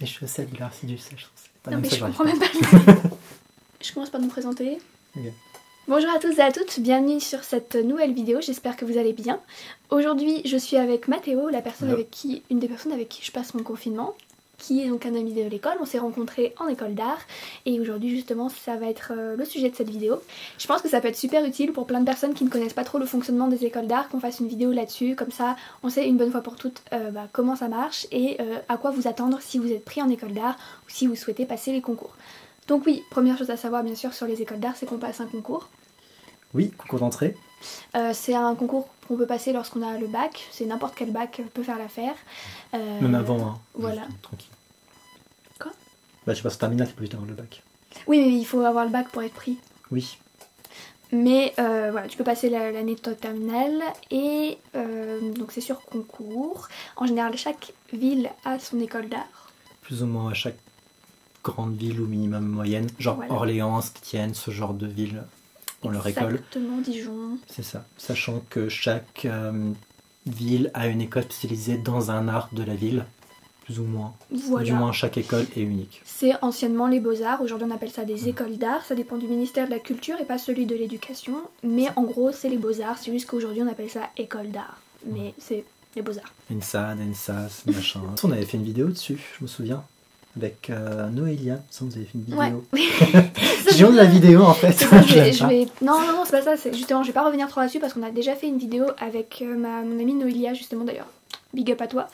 Les chaussettes de l'Arcidus, je trouve c'est pas Non, même mais ça, je j'arrive comprends pas. même pas. Je commence par nous présenter. Ok. Bonjour à tous et à toutes, bienvenue sur cette nouvelle vidéo, j'espère que vous allez bien. Aujourd'hui, je suis avec Mathéo, une des personnes avec qui je passe mon confinement, qui est donc un ami de l'école. On s'est rencontrés en école d'art et aujourd'hui justement ça va être le sujet de cette vidéo. Je pense que ça peut être super utile pour plein de personnes qui ne connaissent pas trop le fonctionnement des écoles d'art, qu'on fasse une vidéo là-dessus, comme ça on sait une bonne fois pour toutes comment ça marche et à quoi vous attendre si vous êtes pris en école d'art ou si vous souhaitez passer les concours. Donc oui, première chose à savoir bien sûr sur les écoles d'art, c'est qu'on passe un concours. Oui, concours d'entrée. C'est un concours qu'on peut passer lorsqu'on a le bac, c'est n'importe quel bac peut faire l'affaire. Même avant, hein. Voilà. Juste, tranquille. Quoi? Bah je sais pas, c'est terminal, t'es pas obligé d'avoir le bac. Oui, mais il faut avoir le bac pour être pris. Oui. Mais voilà, tu peux passer l'année de terminale et donc c'est sur concours. En général, chaque ville a son école d'art. Plus ou moins à chaque grande ville ou minimum moyenne. Genre Voilà. Orléans, Saint-Étienne, ce genre de ville ont leur école. Exactement, Dijon. C'est ça. Sachant que chaque ville a une école spécialisée dans un art de la ville. Plus ou moins. Voilà. Du moins, chaque école est unique. C'est anciennement les beaux-arts, aujourd'hui on appelle ça des écoles d'art, ça dépend du ministère de la Culture et pas celui de l'éducation, mais en gros c'est les beaux-arts, c'est juste qu'aujourd'hui on appelle ça école d'art, mais c'est les beaux-arts. ENSAD, ENSAS, machin. On avait fait une vidéo dessus, je me souviens. Avec Noélia, ça vous avez fait une vidéo. Ouais. J'ai honte de la vidéo en fait. Non, c'est pas ça, c'est justement, je vais pas revenir trop là-dessus parce qu'on a déjà fait une vidéo avec mon amie Noélia justement d'ailleurs. Big up à toi.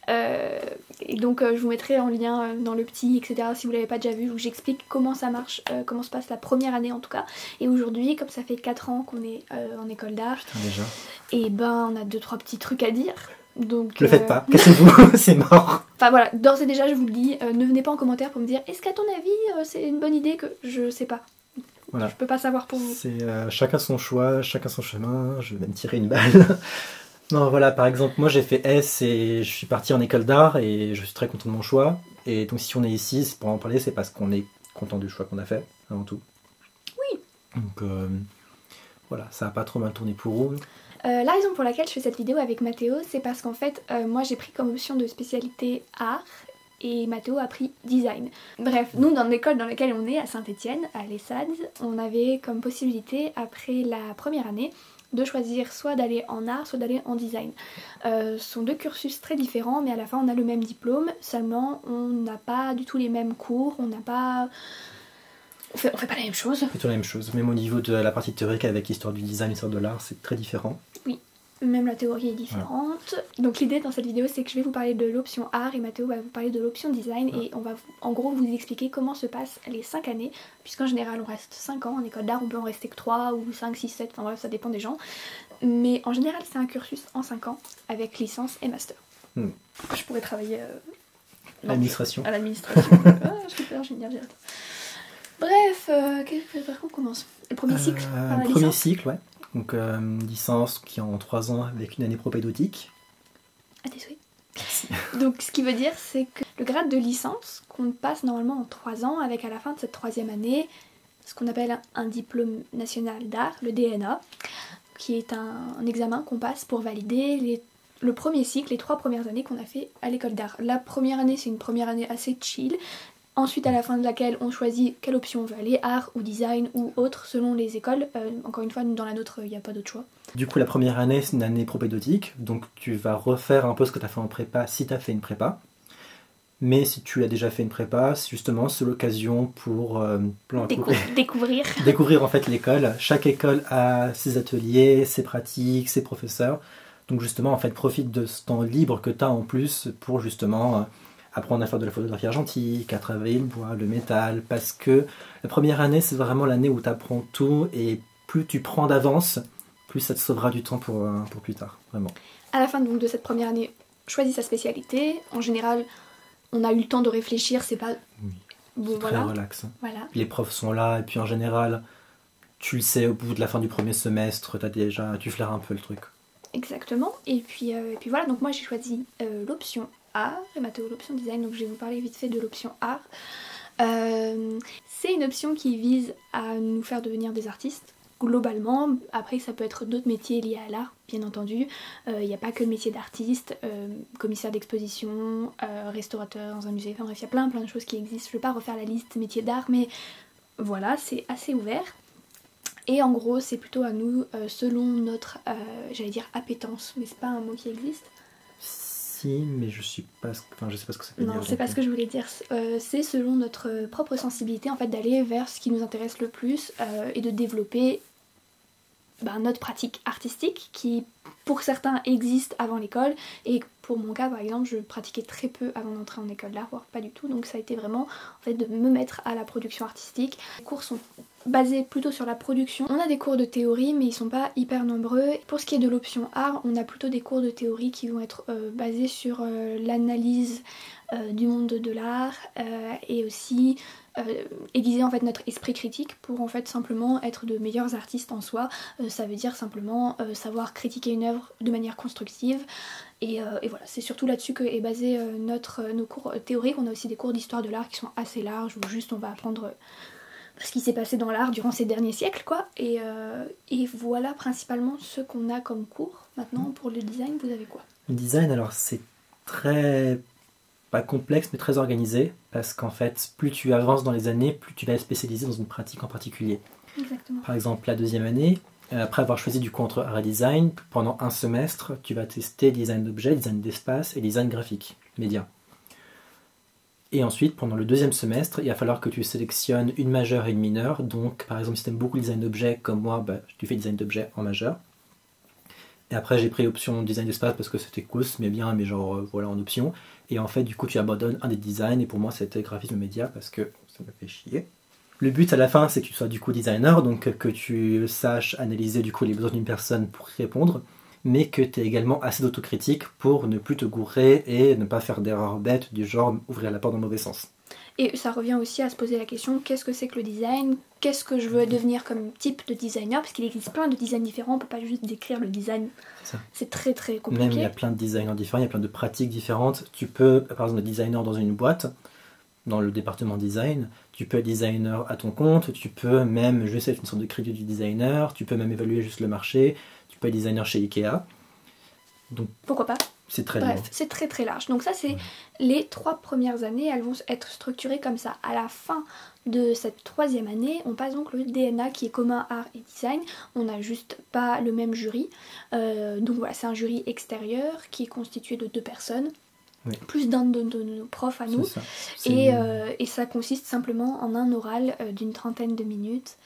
Et donc je vous mettrai en lien dans le petit, etc. si vous l'avez pas déjà vu, où j'explique comment ça marche, comment se passe la première année en tout cas. Et aujourd'hui, comme ça fait 4 ans qu'on est en école d'art, Déjà. et ben on a 2-3 petits trucs à dire. Donc, Le faites pas, cassez-vous, c'est mort. Enfin voilà, d'ores et déjà je vous le dis, ne venez pas en commentaire pour me dire est-ce qu'à ton avis c'est une bonne idée, que je sais pas. Voilà. Je peux pas savoir pour vous. C'est chacun son choix, chacun son chemin, je vais même tirer une balle. Non voilà, par exemple, moi j'ai fait S et je suis parti en école d'art et je suis très content de mon choix. Et donc si on est ici, pour en parler, c'est parce qu'on est content du choix qu'on a fait, avant tout. Oui. Donc voilà, ça a pas trop mal tourné pour vous. La raison pour laquelle je fais cette vidéo avec Mathéo, c'est parce qu'en fait, moi j'ai pris comme option de spécialité art et Mathéo a pris design. Bref, nous dans l'école dans laquelle on est, à Saint-Étienne, à l'ESSAD, on avait comme possibilité, après la première année, de choisir soit d'aller en art, soit d'aller en design. Ce sont deux cursus très différents, mais à la fin on a le même diplôme, seulement on n'a pas du tout les mêmes cours, on n'a pas... On fait pas la même chose. Plutôt la même chose, même au niveau de la partie théorique avec l'histoire du design, l'histoire de l'art, c'est très différent. Oui, même la théorie est différente. Voilà. Donc l'idée dans cette vidéo, c'est que je vais vous parler de l'option art et Mathéo va vous parler de l'option design. Et on va en gros vous expliquer comment se passent les 5 années, puisqu'en général on reste 5 ans en école d'art, on peut en rester que 3 ou 5, 6, 7, enfin bref ça dépend des gens. Mais en général c'est un cursus en 5 ans avec licence et master. Je pourrais travailler à l'administration. À l'administration. Ah, je suis hyper génial, j'ai hâte. Bref, par quoi on commence? Le premier cycle par la premier licence. cycle, ouais. Donc licence qui est en 3 ans avec une année propédeutique. À tes souhaits. Donc ce qui veut dire c'est que le grade de licence qu'on passe normalement en 3 ans avec à la fin de cette 3e année ce qu'on appelle un diplôme national d'art, le DNA, qui est un examen qu'on passe pour valider le premier cycle, les 3 premières années qu'on a fait à l'école d'art. La première année c'est une première année assez chill. Ensuite, à la fin de laquelle on choisit quelle option on veut aller, art ou design ou autre, selon les écoles. Encore une fois, dans la nôtre, il n'y a pas d'autre choix. Du coup, la première année, c'est une année propédeutique, donc tu vas refaire un peu ce que tu as fait en prépa si tu as fait une prépa. Mais si tu as déjà fait une prépa, justement, c'est l'occasion pour découvrir en fait l'école. Chaque école a ses ateliers, ses pratiques, ses professeurs. Donc justement, en fait, profite de ce temps libre que tu as en plus pour justement... apprendre à faire de la photographie argentique, à travailler le bois, le métal, parce que la première année, c'est vraiment l'année où tu apprends tout, et plus tu prends d'avance, plus ça te sauvera du temps pour plus tard, vraiment. À la fin donc, de cette première année, choisis sa spécialité. En général, on a eu le temps de réfléchir, c'est pas... Oui, bon, c'est voilà. Très relax. Voilà. Les profs sont là, et puis en général, tu le sais, au bout de la fin du premier semestre, tu flaires un peu le truc. Exactement, et puis voilà, donc moi j'ai choisi l'option art et Mathéo l'option design, donc je vais vous parler vite fait de l'option art. C'est une option qui vise à nous faire devenir des artistes, globalement. Après, ça peut être d'autres métiers liés à l'art, bien entendu. Il n'y a pas que le métier d'artiste, commissaire d'exposition, restaurateur dans un musée, enfin bref, il y a plein de choses qui existent. Je ne vais pas refaire la liste métiers d'art, mais voilà, c'est assez ouvert. Et en gros, c'est plutôt à nous, selon notre, j'allais dire appétence, mais c'est pas un mot qui existe. Si, mais je sais pas ce que ça veut dire. Non, c'est pas ce que je voulais dire. C'est selon notre propre sensibilité, en fait, d'aller vers ce qui nous intéresse le plus et de développer notre pratique artistique qui, pour certains, existe avant l'école. Et pour mon cas, par exemple, je pratiquais très peu avant d'entrer en école d'art, voire pas du tout. Donc ça a été vraiment, en fait, de me mettre à la production artistique. Les cours sont basés plutôt sur la production. On a des cours de théorie, mais ils sont pas hyper nombreux. Pour ce qui est de l'option art, on a plutôt des cours de théorie qui vont être basés sur l'analyse du monde de l'art et aussi aiguiser en fait notre esprit critique pour en fait simplement être de meilleurs artistes en soi. Ça veut dire simplement savoir critiquer une œuvre de manière constructive et voilà, c'est surtout là-dessus que est basé nos cours théoriques. On a aussi des cours d'histoire de l'art qui sont assez larges où juste on va apprendre ce qui s'est passé dans l'art durant ces derniers siècles quoi. Et voilà principalement ce qu'on a comme cours. Maintenant pour le design, vous avez quoi? Le design, alors c'est très... pas complexe mais très organisé parce qu'en fait plus tu avances dans les années, plus tu vas être spécialisé dans une pratique en particulier. Exactement. Par exemple la deuxième année, après avoir choisi du coup entre art et design, pendant un semestre tu vas tester design d'objets, design d'espace et design graphique, média. Et ensuite pendant le deuxième semestre il va falloir que tu sélectionnes une majeure et une mineure. Donc par exemple si tu aimes beaucoup le design d'objets comme moi, tu fais design d'objets en majeur. Et après j'ai pris l'option design d'espace parce que c'était cool, mais bien, mais genre voilà en option. Et en fait du coup tu abandonnes un des designs et pour moi c'était graphisme média parce que ça me fait chier. Le but à la fin c'est que tu sois du coup designer, donc que tu saches analyser du coup les besoins d'une personne pour répondre, mais que tu aies également assez d'autocritique pour ne plus te gourer et ne pas faire d'erreurs bêtes du genre ouvrir la porte dans le mauvais sens. Et ça revient aussi à se poser la question, qu'est-ce que c'est que le design? Qu'est-ce que je veux devenir comme type de designer? Parce qu'il existe plein de designs différents, on peut pas juste décrire le design. C'est très très compliqué. Même il y a plein de designers différents, il y a plein de pratiques différentes. Tu peux, par exemple, être designer dans une boîte, dans le département design, tu peux être designer à ton compte, tu peux même juste être une sorte de crédit du designer, tu peux même évaluer juste le marché, tu peux être designer chez Ikea. Donc, pourquoi pas? C'est très bref, large. C'est très très large. Donc ça c'est les 3 premières années, elles vont être structurées comme ça. À la fin de cette 3e année, on passe donc le DNA qui est commun art et design. On n'a juste pas le même jury. Donc voilà, c'est un jury extérieur qui est constitué de 2 personnes. Oui. Plus d'un de nos profs à nous. Ça. Et ça consiste simplement en un oral d'une 30aine de minutes.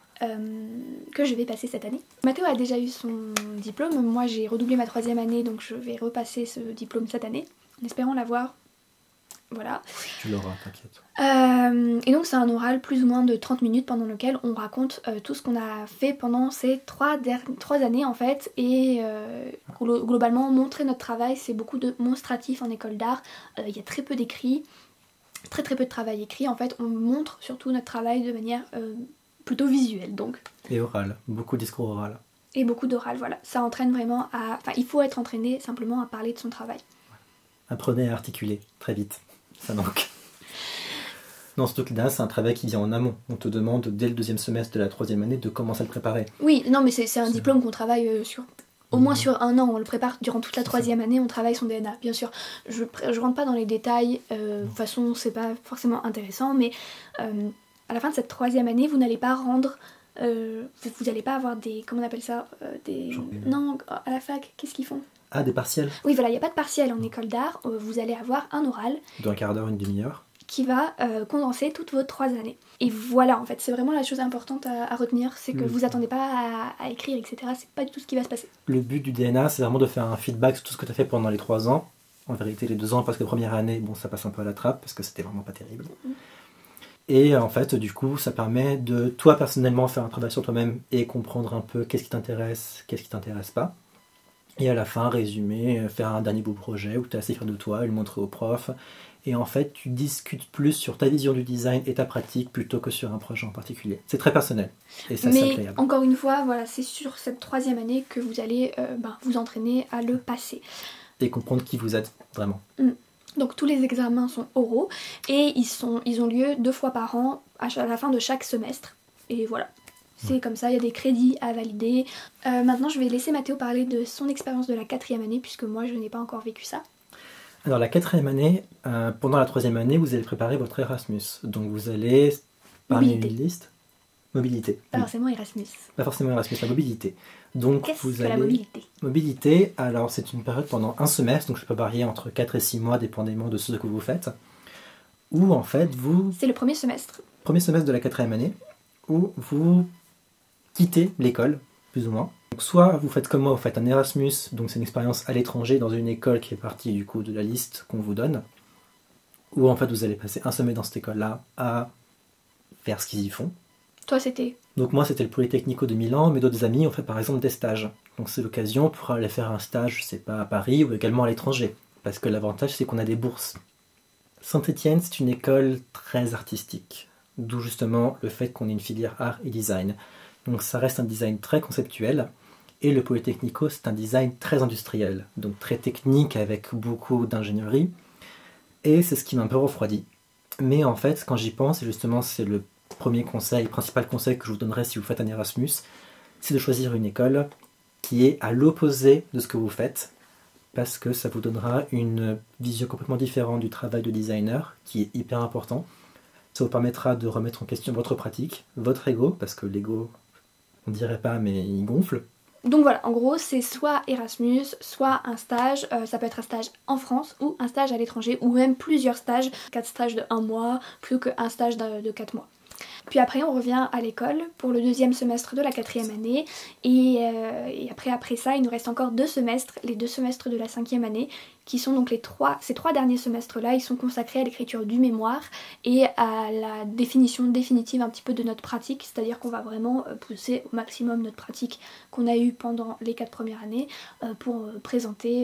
Que je vais passer cette année. Mathéo a déjà eu son diplôme, moi j'ai redoublé ma 3e année donc je vais repasser ce diplôme cette année en espérant l'avoir. Voilà. Tu l'auras, t'inquiète. Et donc c'est un oral plus ou moins de 30 minutes pendant lequel on raconte tout ce qu'on a fait pendant ces 3 années en fait et globalement montrer notre travail, c'est beaucoup de monstratif en école d'art, il y a très peu d'écrits, très peu de travail écrit en fait, on montre surtout notre travail de manière plutôt visuel donc. Et oral, beaucoup de discours oral. Et beaucoup d'oral, voilà. Ça entraîne vraiment à... Enfin, il faut être entraîné simplement à parler de son travail. Apprenez à articuler, très vite. Ça manque. Non, surtout que là, c'est un travail qui vient en amont. On te demande, dès le 2e semestre de la 3e année, de commencer à le préparer. Oui, non, mais c'est un diplôme qu'on travaille sur... Au moins sur 1 an, on le prépare durant toute la 3e année, on travaille son DNA, bien sûr. Je rentre pas dans les détails, de toute façon, c'est pas forcément intéressant, mais... à la fin de cette 3e année, vous n'allez pas rendre... vous n'allez pas avoir des... Comment on appelle ça Non, à la fac, qu'est-ce qu'ils font? Ah, des partiels? Oui, voilà, il n'y a pas de partiel en école d'art. Vous allez avoir un oral... D'un quart d'heure, une demi-heure. Qui va condenser toutes vos 3 années. Et voilà, en fait, c'est vraiment la chose importante à retenir, c'est que vous attendez pas à écrire, etc. C'est pas du tout ce qui va se passer. Le but du DNA, c'est vraiment de faire un feedback sur tout ce que tu as fait pendant les 3 ans. En vérité, les 2 ans, parce que la première année, bon, ça passe un peu à la trappe, parce que c'était vraiment pas terrible. Et en fait, du coup, ça permet de, toi, personnellement, faire un travail sur toi-même et comprendre un peu qu'est-ce qui t'intéresse pas. Et à la fin, résumer, faire un dernier beau projet où tu es assez fier de toi et le montrer au prof. Et en fait, tu discutes plus sur ta vision du design et ta pratique plutôt que sur un projet en particulier. C'est très personnel. Et ça, c'est agréable. Mais encore une fois, voilà, c'est sur cette 3e année que vous allez vous entraîner à le passer. Et comprendre qui vous êtes, vraiment. Donc tous les examens sont oraux et ils ont lieu 2 fois par an à la fin de chaque semestre. Et voilà, C'est comme ça, il y a des crédits à valider. Maintenant, je vais laisser Mathéo parler de son expérience de la 4e année, puisque moi, je n'ai pas encore vécu ça. Alors la 4e année, pendant la 3e année, vous allez préparer votre Erasmus. Donc vous allez parmi une liste. Mobilité. Pas forcément Erasmus. Pas forcément Erasmus, la mobilité. Donc Qu'est-ce vous que allez... la mobilité? Mobilité, alors c'est une période pendant un semestre, donc ça peut varier entre 4 et 6 mois, dépendamment de ce que vous faites. Où en fait vous... C'est le premier semestre. Premier semestre de la 4e année, où vous quittez l'école, plus ou moins. Donc soit vous faites comme moi, vous faites un Erasmus, donc c'est une expérience à l'étranger dans une école qui est partie du coup de la liste qu'on vous donne. Ou en fait vous allez passer un semestre dans cette école-là à faire ce qu'ils y font. Toi, c'était? Donc moi c'était le Polytechnico de Milan, mais d'autres amis ont fait par exemple des stages. Donc c'est l'occasion pour aller faire un stage, je sais pas, à Paris ou également à l'étranger. Parce que l'avantage c'est qu'on a des bourses. Saint-Étienne c'est une école très artistique. D'où justement le fait qu'on ait une filière art et design. Donc ça reste un design très conceptuel. Et le Polytechnico c'est un design très industriel. Donc très technique avec beaucoup d'ingénierie. Et c'est ce qui m'a un peu refroidi. Mais en fait quand j'y pense, et justement c'est le premier conseil, principal conseil que je vous donnerai si vous faites un Erasmus, c'est de choisir une école qui est à l'opposé de ce que vous faites, parce que ça vous donnera une vision complètement différente du travail de designer, qui est hyper important. Ça vous permettra de remettre en question votre pratique, votre ego, parce que l'ego, on dirait pas, mais il gonfle. Donc voilà, en gros, c'est soit Erasmus, soit un stage, ça peut être un stage en France ou un stage à l'étranger, ou même plusieurs stages, 4 stages de 1 mois, plus qu'un stage de 4 mois. Puis après on revient à l'école pour le 2e semestre de la 4e année et après ça il nous reste encore 2 semestres, les 2 semestres de la 5e année qui sont donc ces 3 derniers semestres là, ils sont consacrés à l'écriture du mémoire et à la définition définitive un petit peu de notre pratique, c'est-à-dire qu'on va vraiment pousser au maximum notre pratique qu'on a eue pendant les 4 premières années pour présenter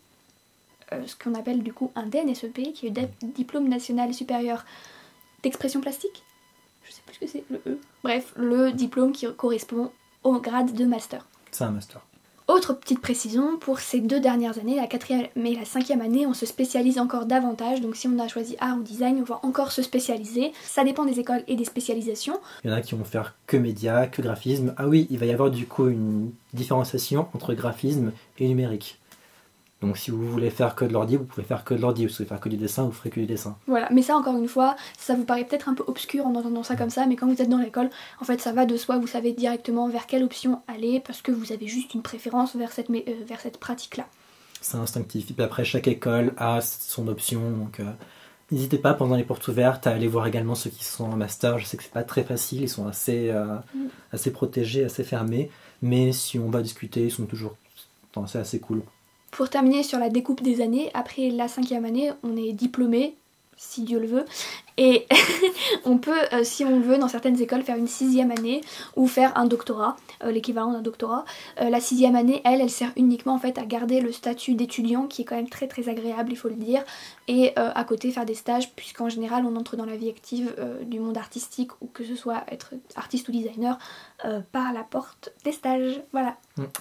ce qu'on appelle du coup un DNSEP qui est le Diplôme National Supérieur d'Expression Plastique. Je sais plus ce que c'est, le E. Bref, le diplôme qui correspond au grade de master. C'est un master. Autre petite précision, pour ces 2 dernières années, la 4e et la 5e année, on se spécialise encore davantage. Donc si on a choisi art ou design, on va encore se spécialiser. Ça dépend des écoles et des spécialisations. Il y en a qui vont faire que médias, que graphisme. Ah oui, il va y avoir du coup une différenciation entre graphisme et numérique. Donc si vous voulez faire que de l'ordi, vous pouvez faire que de l'ordi. Vous voulez faire que du dessin, vous ferez que du dessin. Voilà, mais ça encore une fois, ça vous paraît peut-être un peu obscur en entendant ça comme ça, mais quand vous êtes dans l'école, en fait ça va de soi, vous savez directement vers quelle option aller, parce que vous avez juste une préférence vers cette pratique-là. C'est instinctif. Et puis après, chaque école a son option, donc n'hésitez pas pendant les portes ouvertes à aller voir également ceux qui sont en master. Je sais que c'est pas très facile, ils sont assez protégés, assez fermés, mais si on va discuter, ils sont toujours c'est assez cool. Pour terminer sur la découpe des années, après la 5e année, on est diplômé, si Dieu le veut, et on peut, si on le veut, dans certaines écoles, faire une 6e année ou faire un doctorat, l'équivalent d'un doctorat. La 6e année, elle sert uniquement en fait à garder le statut d'étudiant qui est quand même très très agréable, il faut le dire, et à côté faire des stages, puisqu'en général on entre dans la vie active du monde artistique, ou que ce soit être artiste ou designer, par la porte des stages, voilà.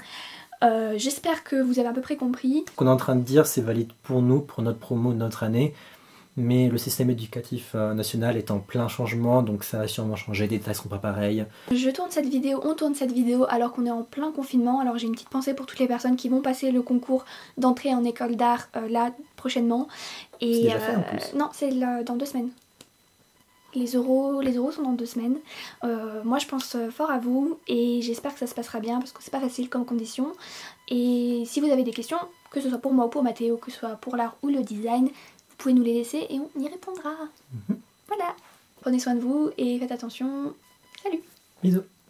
J'espère que vous avez à peu près compris. Ce qu'on est en train de dire, c'est valide pour nous, pour notre promo, notre année, mais le système éducatif national est en plein changement, donc ça va sûrement changer, les détails seront pas pareils. On tourne cette vidéo alors qu'on est en plein confinement, alors j'ai une petite pensée pour toutes les personnes qui vont passer le concours d'entrée en école d'art là prochainement. Et c'est déjà fait en plus. Non, c'est dans 2 semaines. Les euros sont dans 2 semaines. Moi je pense fort à vous et j'espère que ça se passera bien parce que c'est pas facile comme condition. Et si vous avez des questions, que ce soit pour moi ou pour Mathéo, que ce soit pour l'art ou le design, vous pouvez nous les laisser et on y répondra. Voilà. Prenez soin de vous et faites attention. Salut. Bisous.